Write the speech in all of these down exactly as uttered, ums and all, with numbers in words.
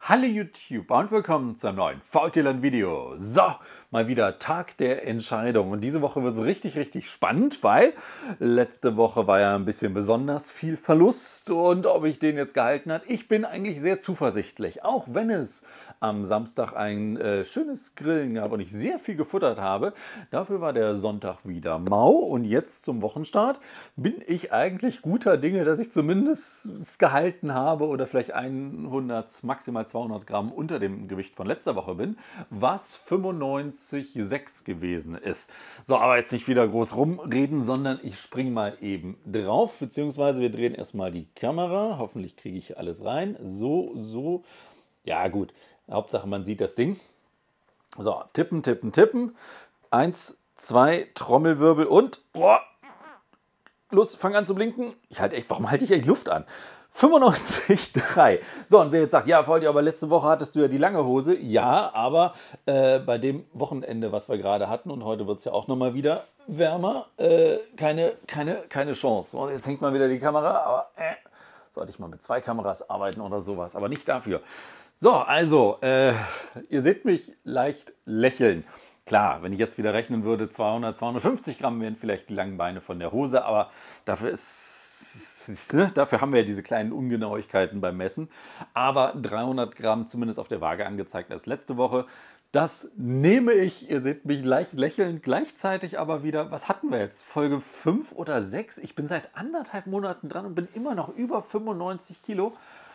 Hallo YouTube und willkommen zu einem neuen VTLand-Video. So, mal wieder Tag der Entscheidung. Und diese Woche wird es richtig, richtig spannend, weil letzte Woche war ja ein bisschen besonders viel Verlust. Und ob ich den jetzt gehalten hat, ich bin eigentlich sehr zuversichtlich. Auch wenn es am Samstag ein äh, schönes Grillen gab und ich sehr viel gefuttert habe. Dafür war der Sonntag wieder mau. Und jetzt zum Wochenstart bin ich eigentlich guter Dinge, dass ich zumindest es gehalten habe oder vielleicht hundert, maximal zweihundert Gramm unter dem Gewicht von letzter Woche bin, was fünfundneunzig Komma sechs gewesen ist. So, aber jetzt nicht wieder groß rumreden, sondern ich springe mal eben drauf, beziehungsweise wir drehen erstmal die Kamera. Hoffentlich kriege ich alles rein. So, so. Ja gut, Hauptsache man sieht das Ding. So, tippen, tippen, tippen. Eins, zwei, Trommelwirbel und... Oh, los, fang an zu blinken. Ich halte echt, warum halte ich eigentlich Luft an? fünfundneunzig Komma drei. So, und wer jetzt sagt, ja, Volti, aber letzte Woche hattest du ja die lange Hose. Ja, aber äh, bei dem Wochenende, was wir gerade hatten, und heute wird es ja auch nochmal wieder wärmer, äh, keine, keine, keine Chance. Und jetzt hängt mal wieder die Kamera, aber äh, sollte ich mal mit zwei Kameras arbeiten oder sowas, aber nicht dafür. So, also, äh, ihr seht mich leicht lächeln. Klar, wenn ich jetzt wieder rechnen würde, zweihundert, zweihundertfünfzig Gramm wären vielleicht die langen Beine von der Hose, aber dafür ist, ne, dafür haben wir ja diese kleinen Ungenauigkeiten beim Messen. Aber dreihundert Gramm zumindest auf der Waage angezeigt als letzte Woche. Das nehme ich, ihr seht mich leicht lächeln, gleichzeitig aber wieder, was hatten wir jetzt? Folge fünf oder sechs? Ich bin seit anderthalb Monaten dran und bin immer noch über fünfundneunzig Kilo.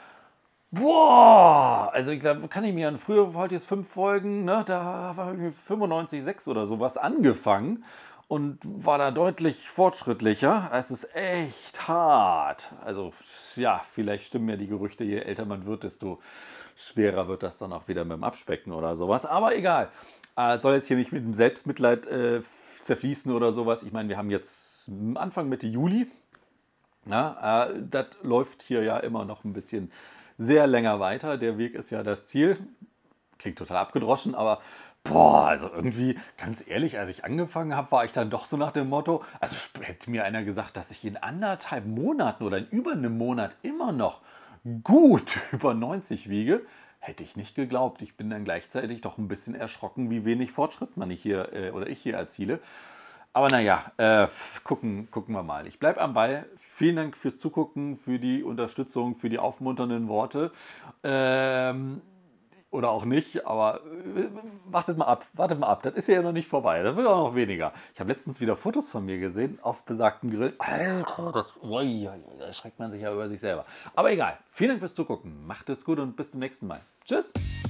Boah, also ich glaube, kann ich mir an früher wollte jetzt fünf Folgen, ne, da war ich mit fünfundneunzig Komma sechs oder sowas angefangen und war da deutlich fortschrittlicher. Es ist echt hart. Also ja, vielleicht stimmen ja die Gerüchte, je älter man wird, desto schwerer wird das dann auch wieder mit dem Abspecken oder sowas. Aber egal, äh, soll jetzt hier nicht mit dem Selbstmitleid äh, zerfließen oder sowas. Ich meine, wir haben jetzt Anfang Mitte Juli. Ja, äh, das läuft hier ja immer noch ein bisschen sehr länger weiter. Der Weg ist ja das Ziel. Klingt total abgedroschen, aber boah, also irgendwie, ganz ehrlich, als ich angefangen habe, war ich dann doch so nach dem Motto, also hätte mir einer gesagt, dass ich in anderthalb Monaten oder in über einem Monat immer noch gut über neunzig wiege, hätte ich nicht geglaubt. Ich bin dann gleichzeitig doch ein bisschen erschrocken, wie wenig Fortschritt man ich hier äh, oder ich hier erziele. Aber naja, äh, gucken, gucken wir mal. Ich bleibe am Ball. Vielen Dank fürs Zugucken, für die Unterstützung, für die aufmunternden Worte. Ähm, oder auch nicht, aber äh, wartet mal ab, wartet mal ab. Das ist ja noch nicht vorbei. Das wird auch noch weniger. Ich habe letztens wieder Fotos von mir gesehen auf besagtem Grill. Alter, das, ui, da erschreckt man sich ja über sich selber. Aber egal. Vielen Dank fürs Zugucken. Macht es gut und bis zum nächsten Mal. Tschüss.